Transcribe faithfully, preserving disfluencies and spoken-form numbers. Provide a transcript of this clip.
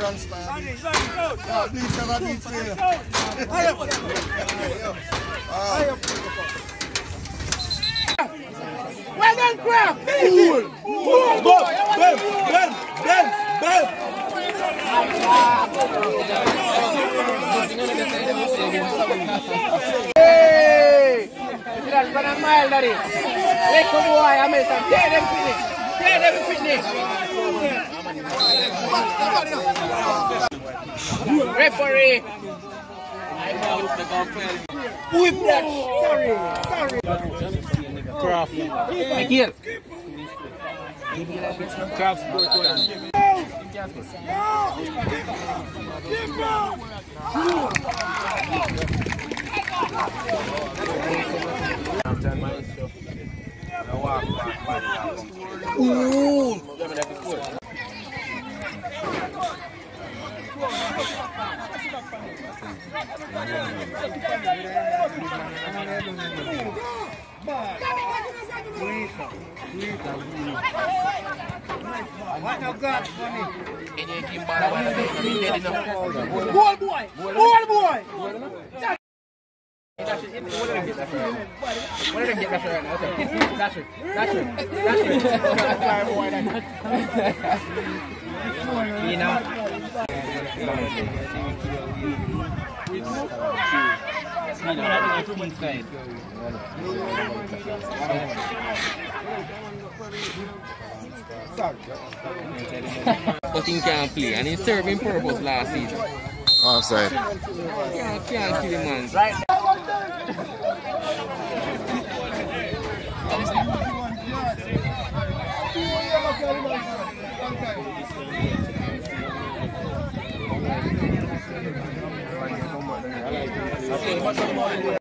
grandstand. Ah, please, never need to. Well done, Craft! Cool! Cool! Ben! Ben! Ben! Ben! Ben! Hey! That's what I'm mild at it. Let go boy, I'm going to tear them finish. Tear them finish. Referee. Whip that. Sorry. Sorry. Craft. Here. Craft score to him. Ooh. What now got funny? Ball boy! Ball boy! That's it. What did I get that right now? What did I get that right now? Okay. That's it. That's it. That's it. You know? But he can't play, and he served him purpose last season. Offside. Can't, can't kill him, man. Right.